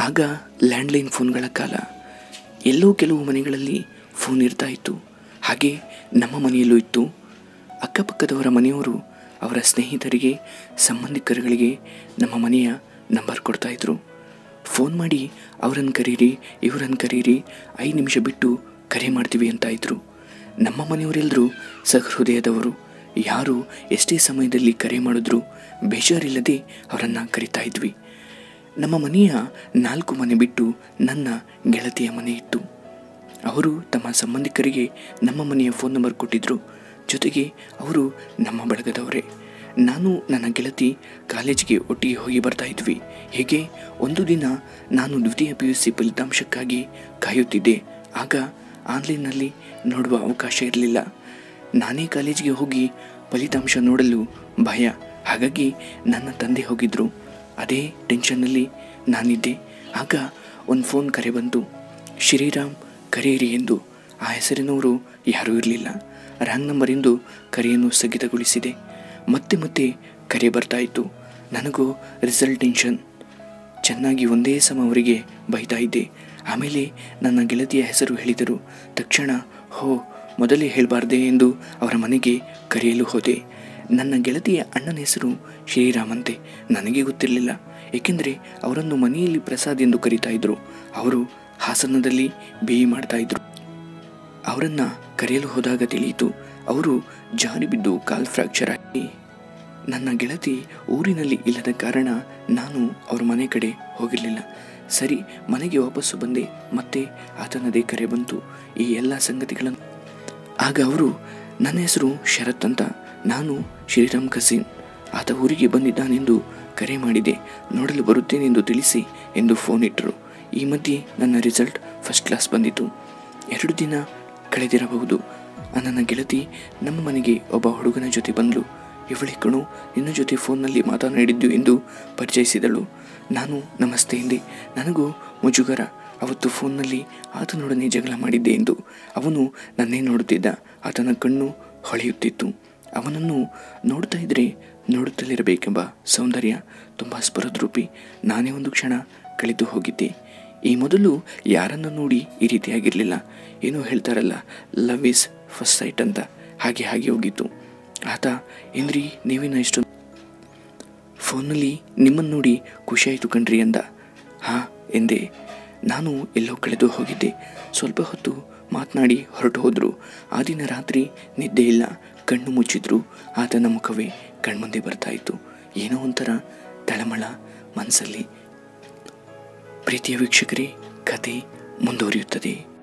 ಆಗ ಲ್ಯಾಂಡ್ಲೈನ್ ಫೋನ್ಗಳ ಕಾಲ. ಎಲ್ಲೋ ಕೆಲವು ಮನೆಗಳಲ್ಲಿ ಫೋನ್ ಇರ್ತಾ ಇತ್ತು. ಹಾಗೆ ನಮ್ಮ ಮನೆಯಲ್ಲೂ ಇತ್ತು. ಅಕ್ಕಪಕ್ಕದವರ ಮನೆಯವರು ಅವರ ಸ್ನೇಹಿತರಿಗೆ, ಸಂಬಂಧಿಕರುಗಳಿಗೆ ನಮ್ಮ ಮನೆಯ ನಂಬರ್ ಕೊಡ್ತಾಯಿದ್ರು. ಫೋನ್ ಮಾಡಿ ಅವರನ್ನು ಕರೀರಿ, ಇವರನ್ನು ಕರೀರಿ, 5 ನಿಮಿಷ ಬಿಟ್ಟು ಕರೆ ಮಾಡ್ತೀವಿ ಅಂತ ಇದ್ರು. ನಮ್ಮ ಮನೆಯವರೆಲ್ಲರೂ ಸಹೃದಯದವರು. ಯಾರು ಎಷ್ಟೇ ಸಮಯದಲ್ಲಿ ಕರೆ ಮಾಡಿದ್ರು ಬೇಜಾರಿಲ್ಲದೆ ಅವರನ್ನು ಕರಿತಾ ಇದ್ವಿ. ನಮ್ಮ ಮನೆಯ 4 ಮನೆ ಬಿಟ್ಟು ನನ್ನ ಗೆಳತಿಯ ಮನೆ ಇತ್ತು. ಅವರು ತಮ್ಮ ಸಂಬಂಧಿಕರಿಗೆ ನಮ್ಮ ಮನೆಯ ಫೋನ್ ನಂಬರ್ ಕೊಟ್ಟಿದ್ದರು. ಜೊತೆಗೆ ಅವರು ನಮ್ಮ ಬಳಗದವರೇ. ನಾನು ನನ್ನ ಗೆಳತಿ ಕಾಲೇಜಿಗೆ ಒಟ್ಟಿಗೆ ಹೋಗಿ ಬರ್ತಾ ಇದ್ವಿ. ಹೀಗೆ ಒಂದು ದಿನ ನಾನು ದ್ವಿತೀಯ PUC ಫಲಿತಾಂಶಕ್ಕಾಗಿ ಕಾಯುತ್ತಿದ್ದೆ. ಆಗ ಆನ್ಲೈನ್ನಲ್ಲಿ ನೋಡುವ ಅವಕಾಶ ಇರಲಿಲ್ಲ. ನಾನೇ ಕಾಲೇಜಿಗೆ ಹೋಗಿ ಫಲಿತಾಂಶ ನೋಡಲು ಭಯ. ಹಾಗಾಗಿ ನನ್ನ ತಂದೆ ಹೋಗಿದ್ದರು. ಅದೇ ಟೆನ್ಷನ್ನಲ್ಲಿ ನಾನಿದ್ದೆ. ಆಗ ಒಂದು ಫೋನ್ ಕರೆ ಬಂತು. ಶ್ರೀರಾಮ್ ಕರೆಯಿರಿ ಎಂದು. ಆ ಹೆಸರಿನವರು ಯಾರೂ ಇರಲಿಲ್ಲ. ರಾಂಗ್ ನಂಬರ್ ಎಂದು ಕರೆಯನ್ನು ಸ್ಥಗಿತಗೊಳಿಸಿದೆ. ಮತ್ತೆ ಕರೆ ಬರ್ತಾ ಇತ್ತು. ನನಗೂ ರಿಸಲ್ಟ್ ಟೆನ್ಷನ್. ಚೆನ್ನಾಗಿ ಒಂದೇ ಸಮ ಅವರಿಗೆ ಬೈತಾ ಇದ್ದೆ. ಆಮೇಲೆ ನನ್ನ ಗೆಳತಿಯ ಹೆಸರು ಹೇಳಿದರು. ತಕ್ಷಣ ಮೊದಲೇ ಹೇಳಬಾರ್ದೆ ಎಂದು ಅವರ ಮನೆಗೆ ಕರೆಯಲು ಹೋದೆ. ನನ್ನ ಗೆಳತಿಯ ಅಣ್ಣನ ಹೆಸರು ಶ್ರೀರಾಮಂತೆ. ನನಗೆ ಗೊತ್ತಿರಲಿಲ್ಲ, ಏಕೆಂದರೆ ಅವರನ್ನು ಮನೆಯಲ್ಲಿ ಪ್ರಸಾದ್ ಎಂದು ಕರೀತಾ ಇದ್ರು. ಅವರು ಹಾಸನದಲ್ಲಿ BE ಮಾಡ್ತಾ ಇದ್ರು. ಅವರನ್ನು ಕರೆಯಲು ಹೋದಾಗ ತಿಳಿಯಿತು, ಅವರು ಜಾರಿ ಬಿದ್ದು ಕಾಲ್ ಫ್ರ್ಯಾಕ್ಚರ್ ಆಗಿ. ನನ್ನ ಗೆಳತಿ ಊರಿನಲ್ಲಿ ಇಲ್ಲದ ಕಾರಣ ನಾನು ಅವ್ರ ಮನೆ ಕಡೆ ಹೋಗಿರಲಿಲ್ಲ. ಸರಿ, ಮನೆಗೆ ವಾಪಸ್ಸು ಬಂದೆ. ಮತ್ತೆ ಆತನದೇ ಕರೆ ಬಂತು. ಈ ಎಲ್ಲ ಸಂಗತಿಗಳನ್ನು ಆಗ ಅವರು, ನನ್ನ ಹೆಸರು ಶರತ್ ಅಂತ, ನಾನು ಶ್ರೀರಾಮ್ ಕಸಿನ್, ಆತ ಊರಿಗೆ ಬಂದಿದ್ದಾನೆಂದು ಕರೆ ಮಾಡಿದೆ, ನೋಡಲು ಬರುತ್ತೇನೆಂದು ತಿಳಿಸಿ ಎಂದು ಫೋನ್ ಇಟ್ಟರು. ಈ ಮಧ್ಯೆ ನನ್ನ ರಿಸಲ್ಟ್ ಫಸ್ಟ್ ಕ್ಲಾಸ್ ಬಂದಿತು. 2 ದಿನ ಕಳೆದಿರಬಹುದು. ನನ್ನ ಗೆಳತಿ ನಮ್ಮ ಮನೆಗೆ ಒಬ್ಬ ಹುಡುಗನ ಜೊತೆ ಬಂದಳು. ಇವಳೆ ಕಣು, ನಿನ್ನ ಜೊತೆ ಫೋನ್ನಲ್ಲಿ ಮಾತನಾಡಿದ್ದು ಎಂದು ಪರಿಚಯಿಸಿದಳು. ನಾನು ನಮಸ್ತೆ ಎಂದೆ. ನನಗೂ ಮುಜುಗರ. ಅವತ್ತು ಫೋನ್ನಲ್ಲಿ ಆತನೊಡನೆ ಜಗಳ ಮಾಡಿದ್ದೆ ಎಂದು. ಅವನು ನನ್ನೇ ನೋಡುತ್ತಿದ್ದ. ಆತನ ಕಣ್ಣು ಹೊಳೆಯುತ್ತಿತ್ತು. ಅವನನ್ನು ನೋಡ್ತಾ ಇದ್ದರೆ ನೋಡುತ್ತಲಿರಬೇಕೆಂಬ ಸೌಂದರ್ಯ, ತುಂಬ ಸ್ಫುರದ್ರೂಪಿ. ನಾನೇ ಒಂದು ಕ್ಷಣ ಕಳೆದು ಹೋಗಿದ್ದೆ. ಈ ಮೊದಲು ಯಾರನ್ನು ನೋಡಿ ಈ ರೀತಿಯಾಗಿರಲಿಲ್ಲ. ಏನೋ ಹೇಳ್ತಾರಲ್ಲ, ಲವ್ ಈಸ್ ಫಸ್ಟ್ ಸೈಟ್ ಅಂತ, ಹಾಗೆ ಹೋಗಿತ್ತು. ಆತ, ಏನ್ರಿ ನೀವೇನೋ ಇಷ್ಟು ಫೋನಲ್ಲಿ ನಿಮ್ಮನ್ನು ನೋಡಿ ಖುಷಿಯಾಯಿತು ಕಣ್ರಿ ಅಂದ. ಹಾಂ ಎಂದೆ. ನಾನು ಎಲ್ಲೋ ಕಳೆದು ಹೋಗಿದ್ದೆ. ಸ್ವಲ್ಪ ಹೊತ್ತು ಮಾತನಾಡಿ ಹೊರಟು ಹೋದರು. ಆ ದಿನ ರಾತ್ರಿ ನಿದ್ದೆ ಇಲ್ಲ. ಕಣ್ಣು ಮುಚ್ಚಿದ್ರು. ಆತನ ಮುಖವೇ ಕಣ್ಮುಂದೆ ಬರ್ತಾಯಿತ್ತು. ಏನೋ ಒಂಥರ ತಳಮಳ ಮನಸ್ಸಲ್ಲಿ. ಪ್ರೀತಿಯ ವೀಕ್ಷಕರೇ, ಕತೆ ಮುಂದುವರಿಯುತ್ತದೆ.